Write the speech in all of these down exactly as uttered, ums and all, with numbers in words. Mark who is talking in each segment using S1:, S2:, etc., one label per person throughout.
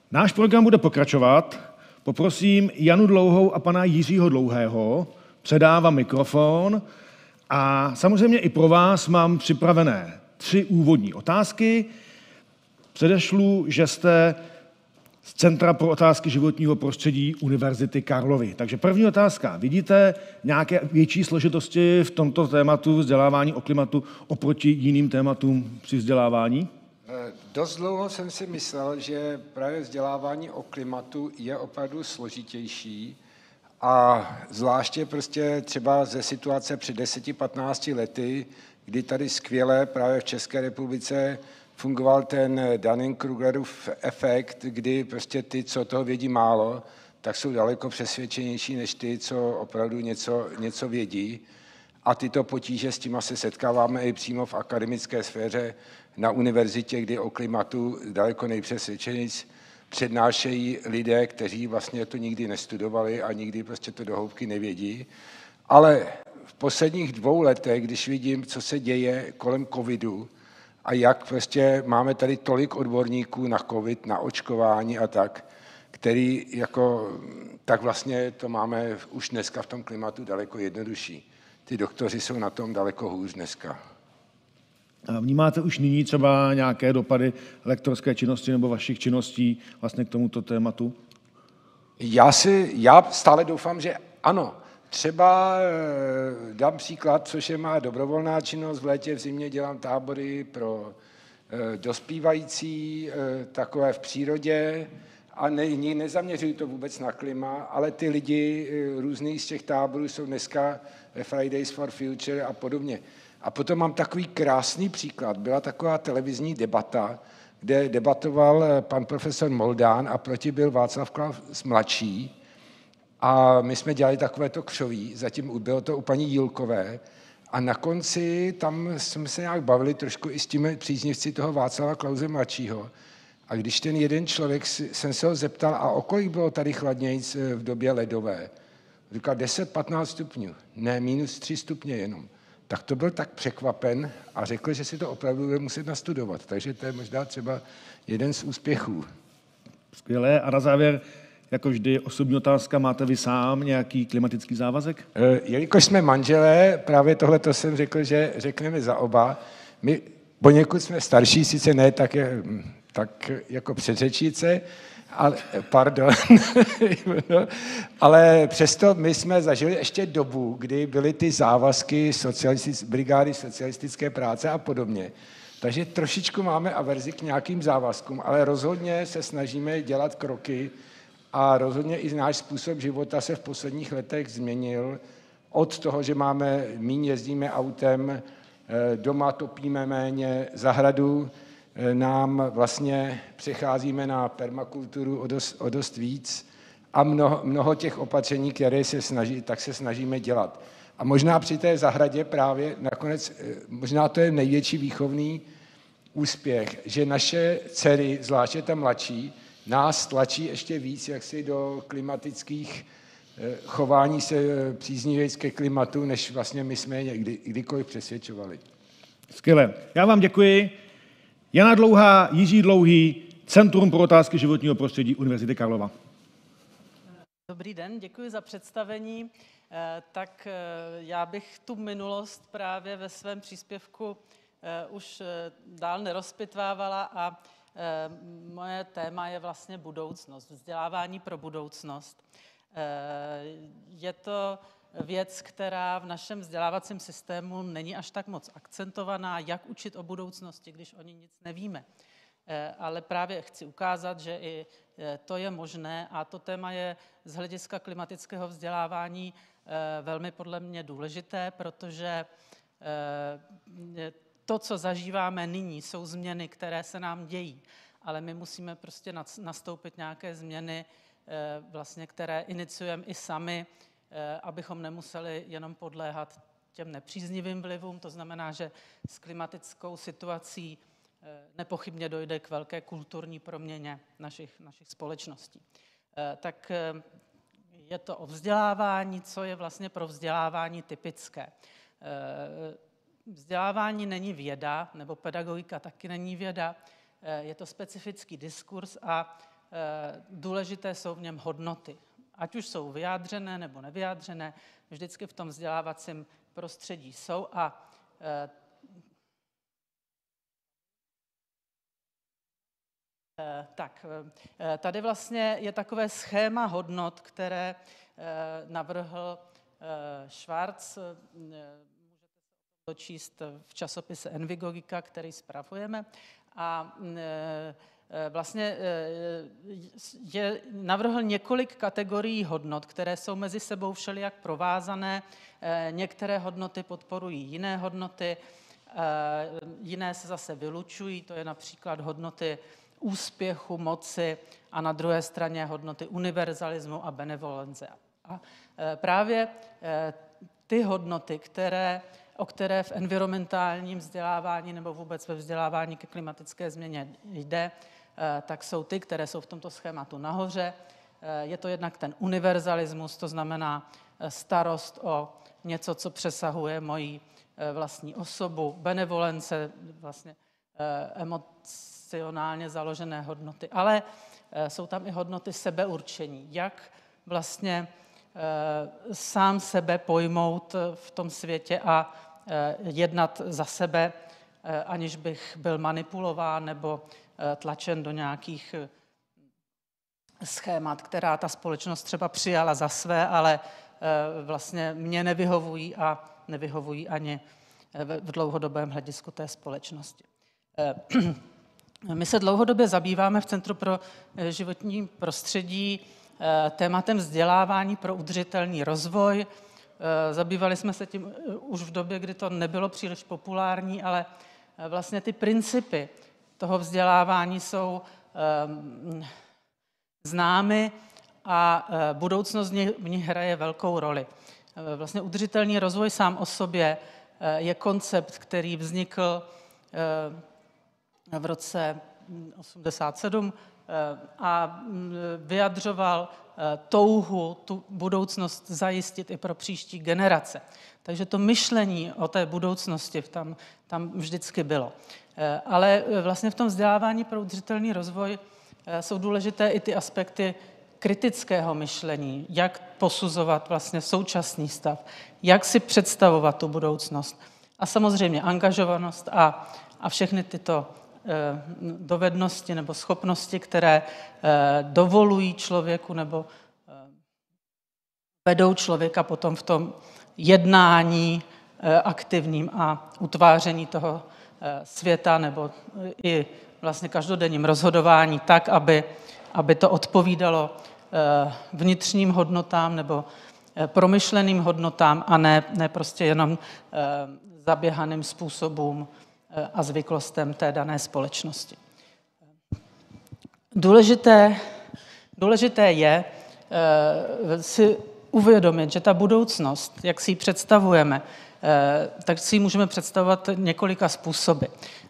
S1: Náš program bude pokračovat. Poprosím Janu Dlouhou a pana Jiřího Dlouhého. Předávám mikrofon a samozřejmě i pro vás mám připravené tři úvodní otázky. Předešlu, že jste z Centra pro otázky životního prostředí Univerzity Karlovy. Takže první otázka. Vidíte nějaké větší složitosti v tomto tématu vzdělávání o klimatu oproti jiným tématům při vzdělávání?
S2: Dost dlouho jsem si myslel, že právě vzdělávání o klimatu je opravdu složitější a zvláště prostě třeba ze situace před deseti patnácti lety, kdy tady skvěle právě v České republice fungoval ten Dunning-Krugerův efekt, kdy prostě ty, co toho vědí málo, tak jsou daleko přesvědčenější než ty, co opravdu něco, něco vědí. A tyto potíže s tím se setkáváme i přímo v akademické sféře na univerzitě, kdy o klimatu daleko nejpřesvědčeněji přednášejí lidé, kteří vlastně to nikdy nestudovali a nikdy prostě to do hloubky nevědí. Ale v posledních dvou letech, když vidím, co se děje kolem covidu a jak prostě máme tady tolik odborníků na covid, na očkování a tak, který jako, tak vlastně to máme už dneska v tom klimatu daleko jednodušší. Ty doktoři jsou na tom daleko hůř dneska.
S1: A vnímáte už nyní třeba nějaké dopady lektorské činnosti nebo vašich činností vlastně k tomuto tématu?
S2: Já si, já stále doufám, že ano. Třeba dám příklad, což je má dobrovolná činnost. V létě, v zimě dělám tábory pro dospívající, takové v přírodě a ne, nezaměřuju to vůbec na klima, ale ty lidi různý z těch táborů jsou dneska ve Fridays for Future a podobně. A potom mám takový krásný příklad. Byla taková televizní debata, kde debatoval pan profesor Moldán a proti byl Václav Klaus mladší. A my jsme dělali takovéto křoví, zatím bylo to u paní Jílkové. A na konci tam jsme se nějak bavili trošku i s těmi příznivci toho Václava Klause mladšího. A když ten jeden člověk, jsem se ho zeptal, a o kolik bylo tady chladnějc v době ledové? Říkal deset patnáct stupňů. Ne, minus tři stupně jenom. Tak to byl tak překvapen a řekl, že si to opravdu bude muset nastudovat. Takže to je možná třeba jeden z úspěchů.
S1: Skvělé. A na závěr, jako vždy, osobní otázka. Máte vy sám nějaký klimatický závazek?
S2: E, jelikož jsme manželé, právě tohle to jsem řekl, že řekneme za oba. My poněkud jsme starší, sice ne tak, je, tak jako předřečíce, ale, pardon, no, ale přesto my jsme zažili ještě dobu, kdy byly ty závazky socialistic, brigády socialistické práce a podobně. Takže trošičku máme averzi k nějakým závazkům, ale rozhodně se snažíme dělat kroky a rozhodně i náš způsob života se v posledních letech změnil. Od toho, že máme, míň jezdíme autem, doma topíme méně, zahradu nám vlastně přecházíme na permakulturu o dost, o dost víc a mnoho, mnoho těch opatření, které se snaží, tak se snažíme dělat. A možná při té zahradě právě nakonec, možná to je největší výchovný úspěch, že naše dcery, zvláště ta mladší, nás tlačí ještě víc jaksi do klimatických chování se příznivějc ke klimatu, než vlastně my jsme je kdy, kdykoliv přesvědčovali.
S1: Skvěle. Já vám děkuji. Jana Dlouhá, Jiří Dlouhý, Centrum pro otázky životního prostředí Univerzity Karlova.
S3: Dobrý den, děkuji za představení. Tak já bych tu minulost právě ve svém příspěvku už dál nerozpitvávala a moje téma je vlastně budoucnost, vzdělávání pro budoucnost. Je to věc, která v našem vzdělávacím systému není až tak moc akcentovaná, jak učit o budoucnosti, když o ní nic nevíme. Ale právě chci ukázat, že i to je možné a to téma je z hlediska klimatického vzdělávání velmi podle mě důležité, protože to, co zažíváme nyní, jsou změny, které se nám dějí, ale my musíme prostě nastoupit nějaké změny, vlastně, které iniciujeme i sami, abychom nemuseli jenom podléhat těm nepříznivým vlivům. To znamená, že s klimatickou situací nepochybně dojde k velké kulturní proměně našich, našich společností. Tak je to o vzdělávání, co je vlastně pro vzdělávání typické. Vzdělávání není věda, nebo pedagogika taky není věda, je to specifický diskurs a důležité jsou v něm hodnoty. Ať už jsou vyjádřené nebo nevyjádřené, vždycky v tom vzdělávacím prostředí jsou a tak, tady vlastně je takové schéma hodnot, které navrhl Schwarz. Můžete to číst v časopise Envigogika, který spravujeme. A vlastně je, navrhl několik kategorií hodnot, které jsou mezi sebou všelijak provázané. Některé hodnoty podporují jiné hodnoty, jiné se zase vylučují, to je například hodnoty úspěchu, moci a na druhé straně hodnoty univerzalismu a benevolence. A právě ty hodnoty, které, o které v environmentálním vzdělávání nebo vůbec ve vzdělávání ke klimatické změně jde, tak jsou ty, které jsou v tomto schématu nahoře. Je to jednak ten univerzalismus, to znamená starost o něco, co přesahuje moji vlastní osobu, benevolence, vlastně emocionálně založené hodnoty, ale jsou tam i hodnoty sebeurčení, jak vlastně sám sebe pojmout v tom světě a jednat za sebe, aniž bych byl manipulován nebo tlačen do nějakých schémat, která ta společnost třeba přijala za své, ale vlastně mě nevyhovují a nevyhovují ani v dlouhodobém hledisku té společnosti. My se dlouhodobě zabýváme v Centru pro životní prostředí tématem vzdělávání pro udržitelný rozvoj. Zabývali jsme se tím už v době, kdy to nebylo příliš populární, ale vlastně ty principy toho vzdělávání jsou známy a budoucnost v nich hraje velkou roli. Vlastně udržitelný rozvoj sám o sobě je koncept, který vznikl v roce osmdesát sedm a vyjadřoval touhu tu budoucnost zajistit i pro příští generace. Takže to myšlení o té budoucnosti tam, tam vždycky bylo. Ale vlastně v tom vzdělávání pro udržitelný rozvoj jsou důležité i ty aspekty kritického myšlení, jak posuzovat vlastně současný stav, jak si představovat tu budoucnost. A samozřejmě angažovanost a, a všechny tyto dovednosti nebo schopnosti, které dovolují člověku nebo vedou člověka potom v tom jednání aktivním a utváření toho světa nebo i vlastně každodenním rozhodování tak, aby, aby to odpovídalo vnitřním hodnotám nebo promyšleným hodnotám a ne, ne prostě jenom zaběhaným způsobům a zvyklostem té dané společnosti. Důležité, důležité je si uvědomit, že ta budoucnost, jak si ji představujeme, tak si ji můžeme představovat několika způsoby.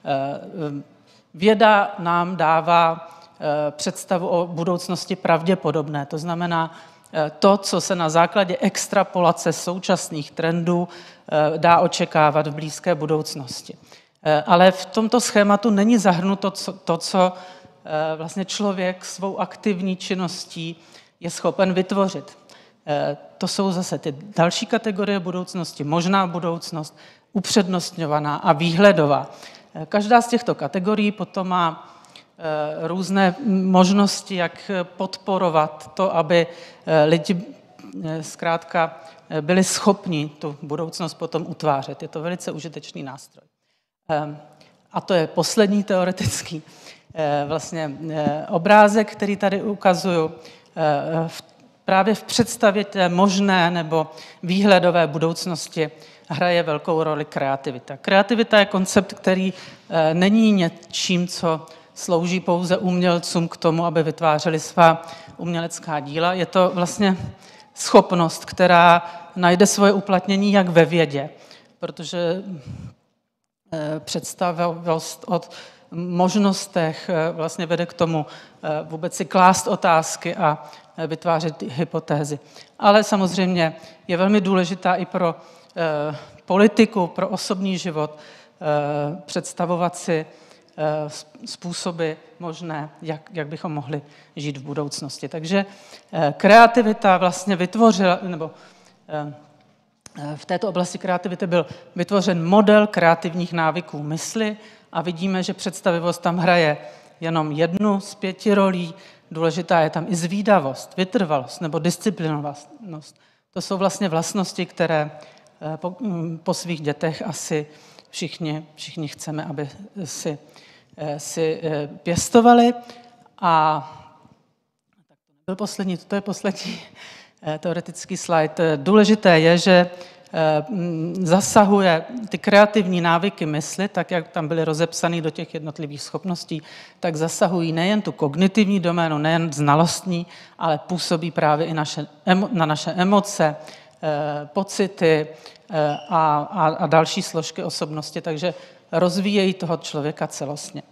S3: Věda nám dává představu o budoucnosti pravděpodobné, to znamená to, co se na základě extrapolace současných trendů dá očekávat v blízké budoucnosti. Ale v tomto schématu není zahrnuto to, co vlastně člověk svou aktivní činností je schopen vytvořit. To jsou zase ty další kategorie budoucnosti, možná budoucnost, upřednostňovaná a výhledová. Každá z těchto kategorií potom má různé možnosti, jak podporovat to, aby lidi zkrátka byli schopni tu budoucnost potom utvářet. Je to velice užitečný nástroj. A to je poslední teoretický vlastně obrázek, který tady ukazuju. Právě v představě té možné nebo výhledové budoucnosti hraje velkou roli kreativita. Kreativita je koncept, který není něčím, co slouží pouze umělcům k tomu, aby vytvářeli svá umělecká díla. Je to vlastně schopnost, která najde svoje uplatnění jak ve vědě, protože představivost od možnostech vlastně vede k tomu vůbec si klást otázky a vytvářet hypotézy. Ale samozřejmě je velmi důležitá i pro politiku, pro osobní život, představovat si způsoby možné, jak, jak bychom mohli žít v budoucnosti. Takže kreativita vlastně vytvořila, nebo v této oblasti kreativity byl vytvořen model kreativních návyků mysli a vidíme, že představivost tam hraje jenom jednu z pěti rolí. Důležitá je tam i zvídavost, vytrvalost nebo disciplinovanost. To jsou vlastně vlastnosti, které po, po svých dětech asi všichni, všichni chceme, aby si, si pěstovali. A tak to nebyl poslední, to je poslední teoretický slide. Důležité je, že zasahuje ty kreativní návyky mysli, tak jak tam byly rozepsané do těch jednotlivých schopností, tak zasahují nejen tu kognitivní doménu, nejen znalostní, ale působí právě i naše, na naše emoce, pocity a, a, a další složky osobnosti, takže rozvíjejí toho člověka celostně.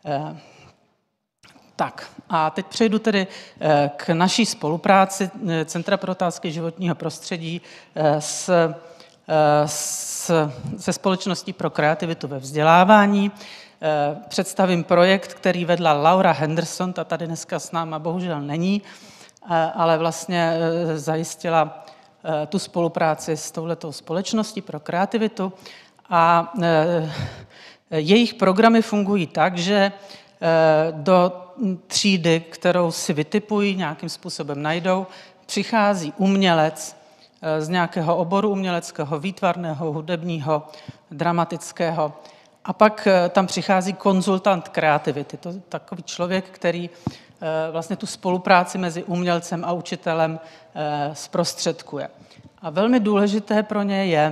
S3: Tak a teď přejdu tedy k naší spolupráci Centra pro otázky životního prostředí s, s, se Společností pro kreativitu ve vzdělávání. Představím projekt, který vedla Laura Henderson, ta tady dneska s náma bohužel není, ale vlastně zajistila tu spolupráci s touhletou Společností pro kreativitu. A jejich programy fungují tak, že do třídy, kterou si vytipují, nějakým způsobem najdou, přichází umělec z nějakého oboru uměleckého, výtvarného, hudebního, dramatického. A pak tam přichází konzultant kreativity. To je takový člověk, který vlastně tu spolupráci mezi umělcem a učitelem zprostředkuje. A velmi důležité pro ně je,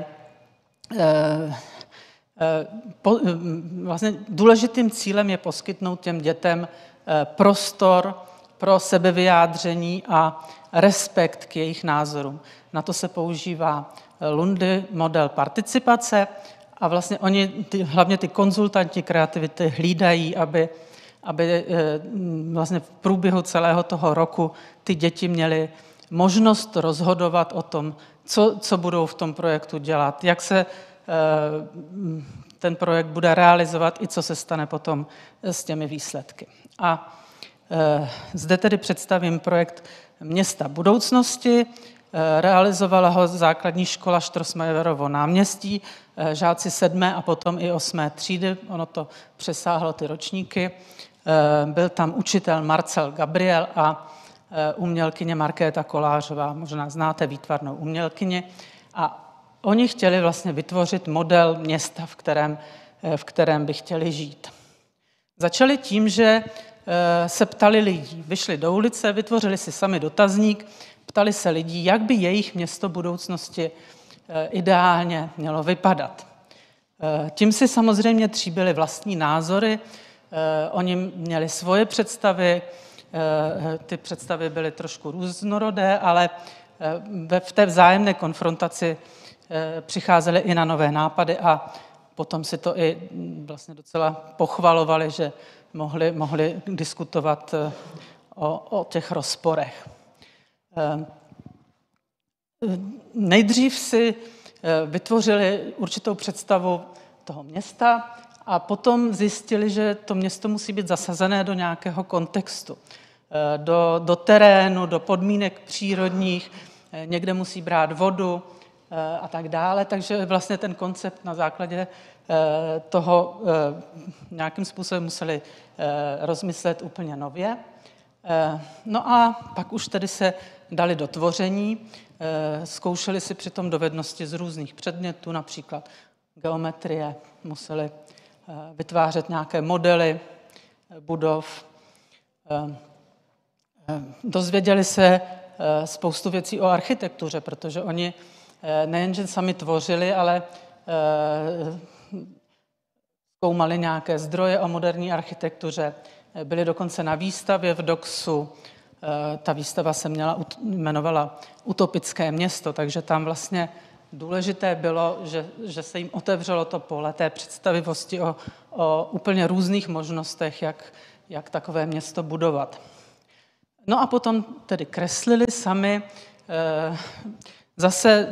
S3: vlastně důležitým cílem je poskytnout těm dětem prostor pro sebevyjádření a respekt k jejich názorům. Na to se používá Lundy model participace a vlastně oni, ty, hlavně ty konzultanti kreativity, hlídají, aby, aby vlastně v průběhu celého toho roku ty děti měly možnost rozhodovat o tom, co, co budou v tom projektu dělat, jak se ten projekt bude realizovat i co se stane potom s těmi výsledky. A zde tedy představím projekt Města budoucnosti. Realizovala ho základní škola Štrosmajerovo náměstí, žáci sedmé a potom i osmé třídy, ono to přesáhlo ty ročníky. Byl tam učitel Marcel Gabriel a umělkyně Markéta Kolářová, možná znáte výtvarnou umělkyni. A oni chtěli vlastně vytvořit model města, v kterém, v kterém by chtěli žít. Začali tím, že se ptali lidí. Vyšli do ulice, vytvořili si sami dotazník, ptali se lidí, jak by jejich město budoucnosti ideálně mělo vypadat. Tím si samozřejmě tříbili vlastní názory, oni měli svoje představy, ty představy byly trošku různorodé, ale v té vzájemné konfrontaci přicházeli i na nové nápady a potom si to i vlastně docela pochvalovali, že mohli, mohli diskutovat o, o těch rozporech. Nejdřív si vytvořili určitou představu toho města a potom zjistili, že to město musí být zasazené do nějakého kontextu, do, do terénu, do podmínek přírodních, někde musí brát vodu a tak dále. Takže vlastně ten koncept na základě toho nějakým způsobem museli rozmyslet úplně nově. No a pak už tedy se dali do tvoření, zkoušeli si přitom dovednosti z různých předmětů, například geometrie, museli vytvářet nějaké modely budov. Dozvěděli se spoustu věcí o architektuře, protože oni nejenže sami tvořili, ale zkoumali nějaké zdroje o moderní architektuře, byli dokonce na výstavě v Doxu. Ta výstava se měla, jmenovala Utopické město, takže tam vlastně důležité bylo, že, že se jim otevřelo to pole té představivosti o, o úplně různých možnostech, jak, jak takové město budovat. No a potom tedy kreslili sami. Zase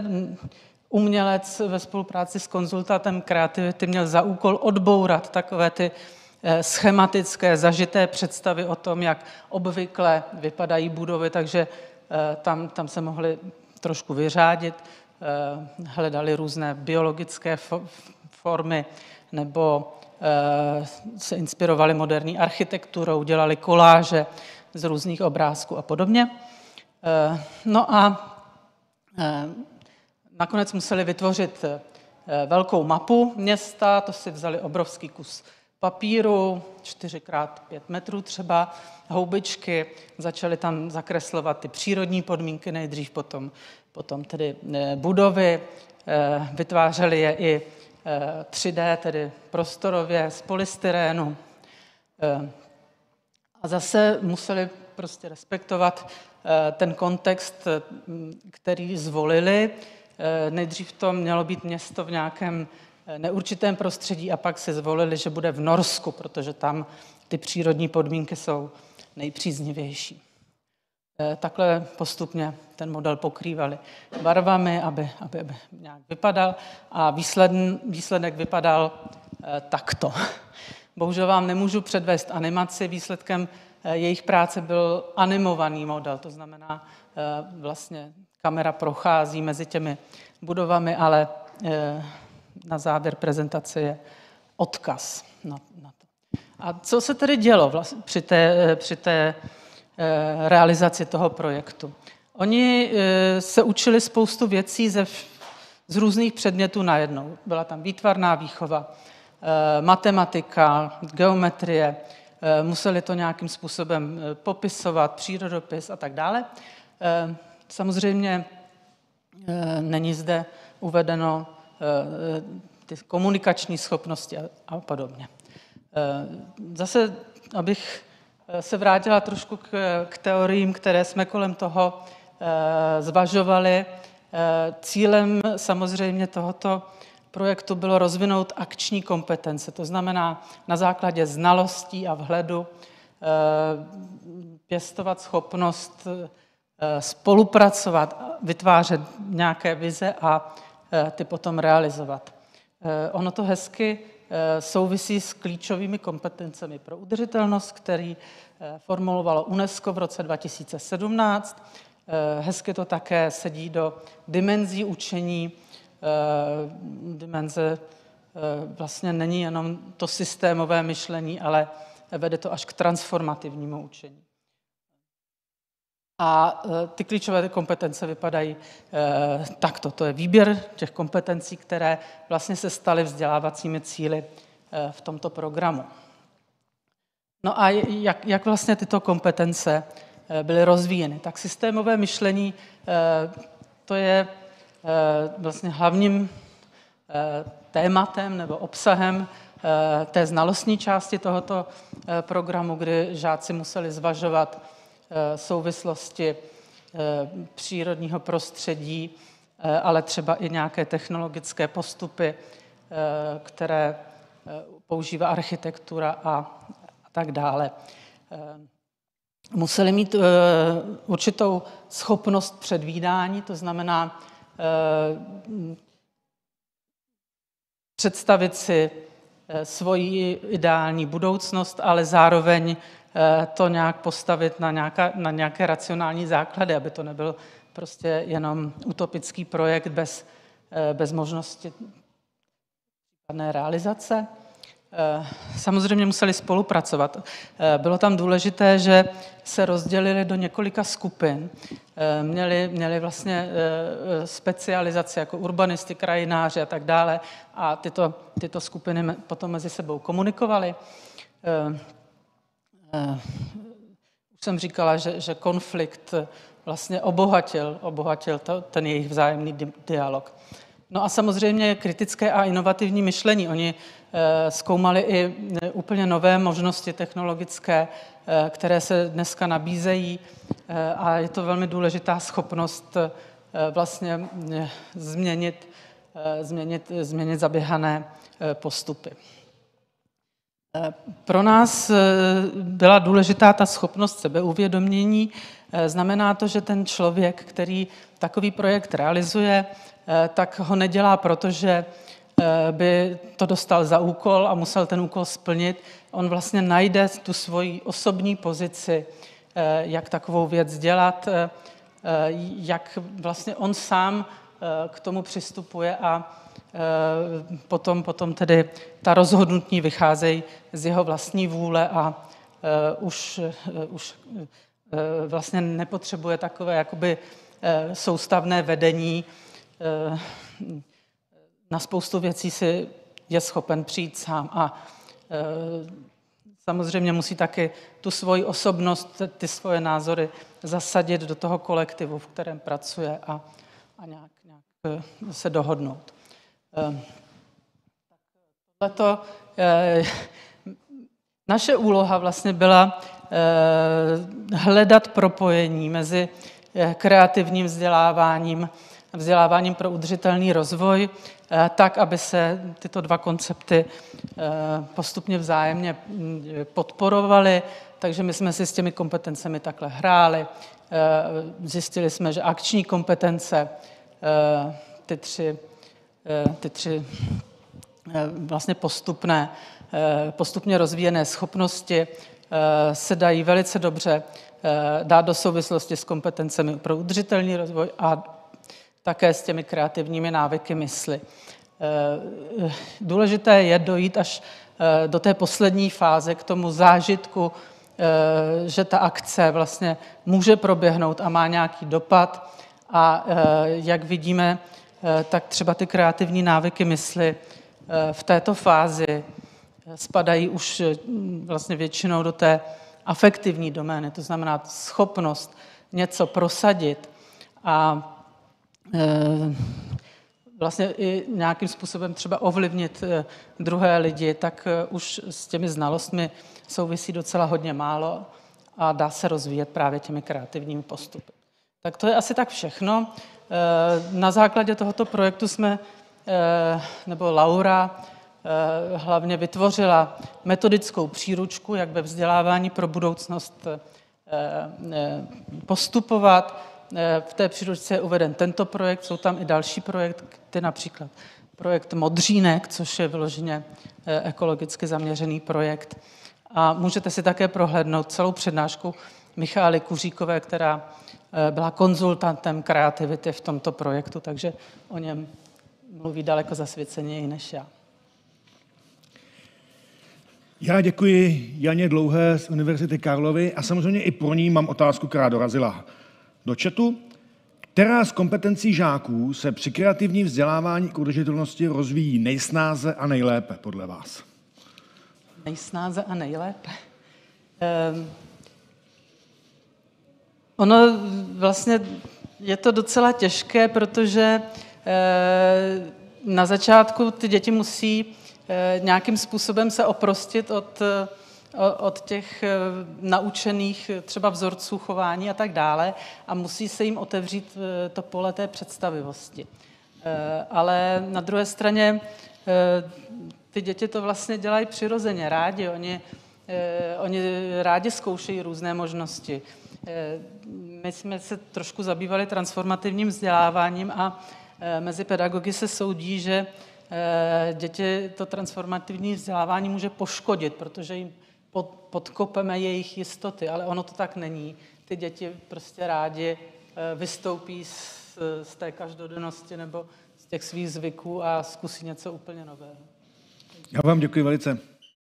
S3: umělec ve spolupráci s konzultantem kreativity měl za úkol odbourat takové ty schematické, zažité představy o tom, jak obvykle vypadají budovy, takže tam, tam se mohli trošku vyřádit, hledali různé biologické formy nebo se inspirovali moderní architekturou, dělali koláže z různých obrázků a podobně. No a nakonec museli vytvořit velkou mapu města, to si vzali obrovský kus papíru, čtyři krát pět metrů třeba, houbičky, začali tam zakreslovat ty přírodní podmínky nejdřív, potom, potom tedy budovy, vytvářeli je i tři dé, tedy prostorově z polystyrénu. A zase museli prostě respektovat ten kontext, který zvolili. Nejdřív to mělo být město v nějakém neurčitém prostředí a pak si zvolili, že bude v Norsku, protože tam ty přírodní podmínky jsou nejpříznivější. Takhle postupně ten model pokrývali barvami, aby, aby, aby nějak vypadal a výsledn, výsledek vypadal takto. Bohužel vám nemůžu předvést animaci, výsledkem jejich práce byl animovaný model, to znamená, vlastně kamera prochází mezi těmi budovami, ale na závěr prezentace je odkaz na, na to. A co se tedy dělo vlastně při té, při té realizaci toho projektu? Oni se učili spoustu věcí ze, z různých předmětů najednou. Byla tam výtvarná výchova, matematika, geometrie, museli to nějakým způsobem popisovat, přírodopis a tak dále. Samozřejmě není zde uvedeno ty komunikační schopnosti a podobně. Zase, abych se vrátila trošku k, k teoriím, které jsme kolem toho zvažovali. Cílem samozřejmě tohoto projektu bylo rozvinout akční kompetence, to znamená na základě znalostí a vhledu pěstovat schopnost spolupracovat, vytvářet nějaké vize a ty potom realizovat. Ono to hezky souvisí s klíčovými kompetencemi pro udržitelnost, který formulovalo UNESCO v roce dva tisíce sedmnáct. Hezky to také sedí do dimenzí učení. Dimenze vlastně není jenom to systémové myšlení, ale vede to až k transformativnímu učení. A ty klíčové kompetence vypadají takto. To je výběr těch kompetencí, které vlastně se staly vzdělávacími cíli v tomto programu. No a jak, jak vlastně tyto kompetence byly rozvíjeny? Tak systémové myšlení, to je vlastně hlavním tématem nebo obsahem té znalostní části tohoto programu, kdy žáci museli zvažovat souvislosti přírodního prostředí, ale třeba i nějaké technologické postupy, které používá architektura a tak dále. Museli mít určitou schopnost předvídání, to znamená představit si svoji ideální budoucnost, ale zároveň to nějak postavit na, nějaká, na nějaké racionální základy, aby to nebyl prostě jenom utopický projekt bez, bez možnosti žádné realizace. Samozřejmě museli spolupracovat. Bylo tam důležité, že se rozdělili do několika skupin. Měli, měli vlastně specializace jako urbanisti, krajináři a tak dále a tyto, tyto skupiny potom mezi sebou komunikovaly. Už jsem říkala, že, že konflikt vlastně obohatil, obohatil to, ten jejich vzájemný dialog. No a samozřejmě kritické a inovativní myšlení. Oni zkoumali i úplně nové možnosti technologické, které se dneska nabízejí a je to velmi důležitá schopnost vlastně změnit, změnit, změnit zaběhané postupy. Pro nás byla důležitá ta schopnost sebeuvědomění. Znamená to, že ten člověk, který takový projekt realizuje, tak ho nedělá, protože by to dostal za úkol a musel ten úkol splnit. On vlastně najde tu svoji osobní pozici, jak takovou věc dělat, jak vlastně on sám k tomu přistupuje a potom, potom tedy ta rozhodnutí vycházejí z jeho vlastní vůle a už, už vlastně nepotřebuje takové jakoby soustavné vedení. Na spoustu věcí si je schopen přijít sám a samozřejmě musí taky tu svoji osobnost, ty svoje názory zasadit do toho kolektivu, v kterém pracuje a, a nějak, nějak se dohodnout. Tohleto, naše úloha vlastně byla hledat propojení mezi kreativním vzděláváním, vzděláváním pro udržitelný rozvoj, tak, aby se tyto dva koncepty postupně vzájemně podporovaly. Takže my jsme si s těmi kompetencemi takhle hráli. Zjistili jsme, že akční kompetence, ty tři, ty tři vlastně postupné, postupně rozvíjené schopnosti se dají velice dobře dát do souvislosti s kompetencemi pro udržitelný rozvoj a také s těmi kreativními návyky mysli. Důležité je dojít až do té poslední fáze, k tomu zážitku, že ta akce vlastně může proběhnout a má nějaký dopad. A jak vidíme, tak třeba ty kreativní návyky mysli v této fázi spadají už vlastně většinou do té afektivní domény, to znamená schopnost něco prosadit a vlastně i nějakým způsobem třeba ovlivnit druhé lidi, tak už s těmi znalostmi souvisí docela hodně málo a dá se rozvíjet právě těmi kreativními postupy. Tak to je asi tak všechno. Na základě tohoto projektu jsme, nebo Laura, hlavně vytvořila metodickou příručku, jak ve vzdělávání pro budoucnost postupovat. V té příručce je uveden tento projekt, jsou tam i další projekty, například projekt Modřínek, což je vyloženě ekologicky zaměřený projekt. A můžete si také prohlédnout celou přednášku Michaely Kuříkové, která byla konzultantem kreativity v tomto projektu, takže o něm mluví daleko zasvěceněji než já.
S1: Já děkuji Janě Dlouhé z Univerzity Karlovy a samozřejmě i pro ní mám otázku, která dorazila do chatu. Která z kompetencí žáků se při kreativním vzdělávání k udržitelnosti rozvíjí nejsnáze a nejlépe podle vás?
S3: Nejsnáze a nejlépe? Um, ono vlastně je to docela těžké, protože uh, na začátku ty děti musí uh, nějakým způsobem se oprostit od od těch naučených třeba vzorců chování a tak dále a musí se jim otevřít to pole té představivosti. Ale na druhé straně ty děti to vlastně dělají přirozeně, rádi. Oni, oni rádi zkoušejí různé možnosti. My jsme se trošku zabývali transformativním vzděláváním a mezi pedagogy se soudí, že děti to transformativní vzdělávání může poškodit, protože jim podkopeme jejich jistoty, ale ono to tak není. Ty děti prostě rádi vystoupí z, z té každodennosti nebo z těch svých zvyků a zkusí něco úplně nového.
S1: Já vám děkuji velice.